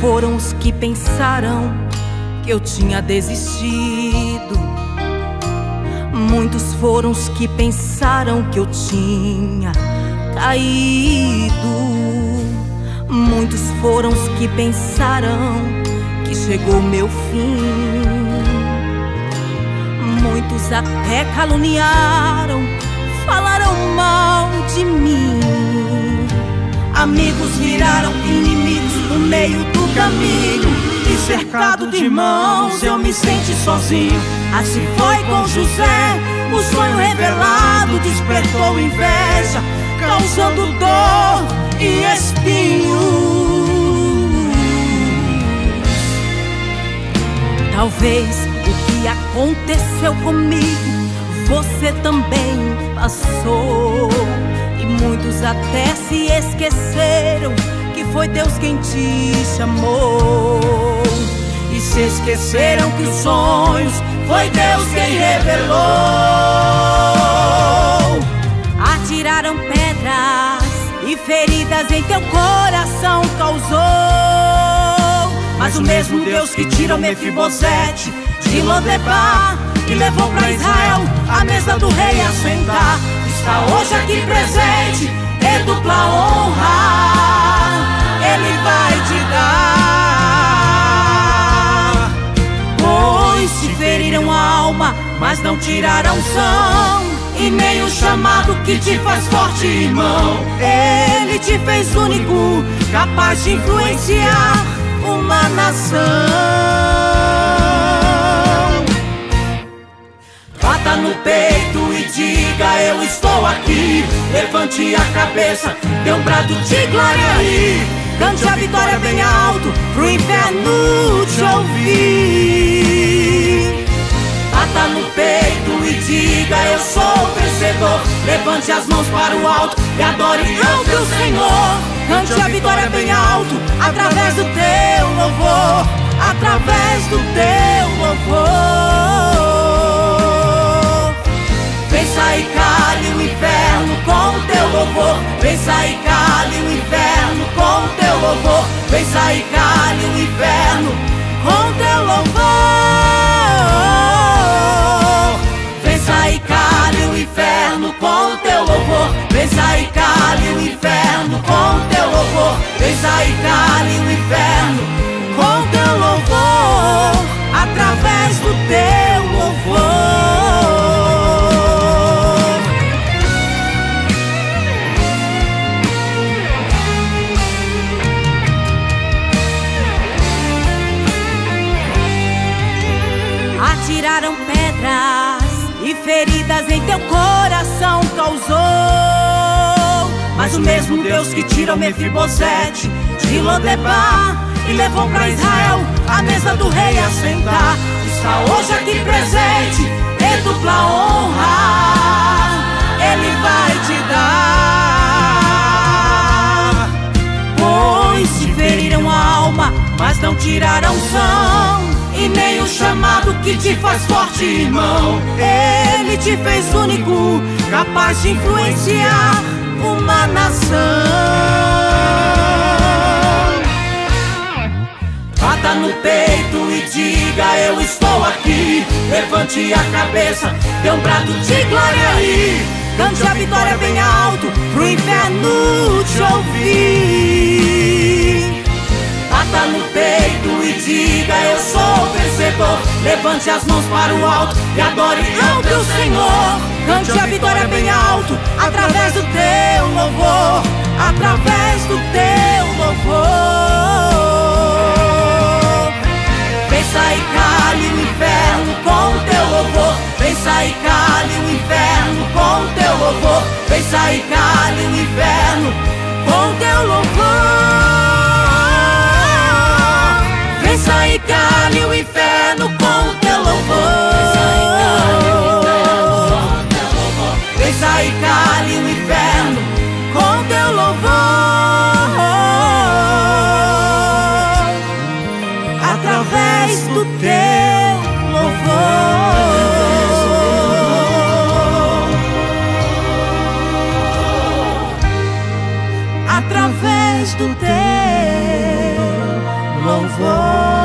foram os que pensaram que eu tinha desistido. Muitos foram os que pensaram que eu tinha caído. Muitos foram os que pensaram que chegou meu fim. Muitos até caluniaram, falaram mal de mim. Amigos viraram inimigos no meio do caminho. E cercado de irmãos eu me senti sozinho. Assim foi com José, o sonho revelado despertou inveja, causando dor e espinhos. Talvez o que aconteceu comigo você também passou. E muitos até se esqueceram que foi Deus quem te chamou. E se esqueceram que os sonhos foi Deus quem revelou. Atiraram pedras e feridas em teu coração causou. Mas o mesmo Deus que tirou Mefibosete de Lodebar e levou pra Israel a mesa do rei a sentar, está hoje aqui presente em dupla honra. Ele vai te dar. Pois te feriram a alma, mas não tiraram unção, e nem o chamado que te faz forte, irmão. Ele te fez único, capaz de influenciar uma nação. Bata no peito e diga: eu estou aqui. Levante a cabeça, dê um brado de glória aí. Cante a vitória bem alto pro inferno te ouvir. Bata no peito e diga: eu sou vencedor. Levante as mãos para o alto e adore ao teu Senhor. Cante a vitória bem alto através do teu louvor, através do teu louvor. Vença e cale o inferno com o teu louvor. Vença e cale o inferno com o teu louvor. Vença e cale o inferno com o teu louvor. Vença e cale o inferno com o teu louvor. Vença e cale o inferno com o teu louvor. Vença e cale o inferno com o teu louvor, através do teu louvor. Atiraram pedras e feridas em teu coração causou. Mas o mesmo Deus que tirou Mefibosete de Lodebar e levou pra Israel a mesa do rei a sentar, está hoje aqui presente em dupla honra. Ele vai te dar. Pois te feriram a alma, mas não tiraram unção, e nem o chamado que te faz forte, irmão. Ele te fez único, capaz de influenciar uma nação. Bata no peito e diga: eu estou aqui. Levante a cabeça, dê um brado de glória aí. Cante a vitória bem alto pro inferno te ouvir. Bata no peito e diga: eu sou vencedor. Levante as mãos para o alto e adore ao teu Senhor. Cante a vitória bem alto através do teu louvor, através do teu louvor. Vença e cale o inferno com o teu louvor. Vença e cale o inferno com o teu louvor. Vença e cale o inferno com o teu louvor. Vença e cale o inferno com o teu louvor. Vença e cale o inferno com teu louvor, através do teu louvor. louvor.